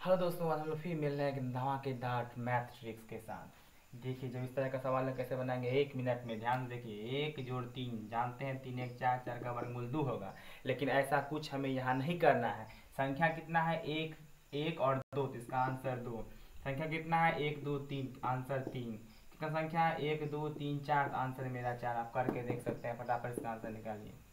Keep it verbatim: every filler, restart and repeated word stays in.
Hello दोस्तों, आज हम लोग फिर मिल रहे हैं एक धमाकेदार मैथ ट्रिक्स के साथ। देखिए, जब इस तरह का सवाल है कैसे बनाएंगे एक मिनट में। ध्यान से देखिए, एक जोड़ तीन जानते हैं, तीन एक चार, चार का वर्गमूल दो होगा। लेकिन ऐसा कुछ हमें यहाँ नहीं करना है। संख्या कितना है? एक, एक और दो, तो इसका आंसर दो। संख्या कितना है? एक दो तीन, आंसर तीन। कितना संख्या है? एक दो तीन चार, आंसर मेरा चार। आप करके देख सकते हैं, फटाफट इसका आंसर निकालिए।